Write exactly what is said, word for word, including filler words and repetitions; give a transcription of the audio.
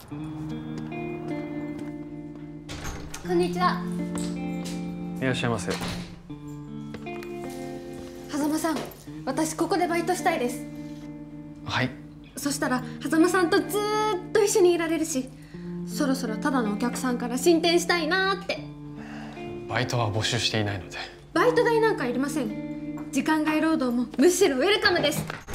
こんにちは。 いらっしゃいませ。 狭間さん、私ここでバイトしたいです。 はい。 そしたら狭間さんとずーっと一緒にいられるし、そろそろただのお客さんから進展したいなーって。 バイトは募集していないので。 バイト代なんかいりません。時間外労働もむしろウェルカムです。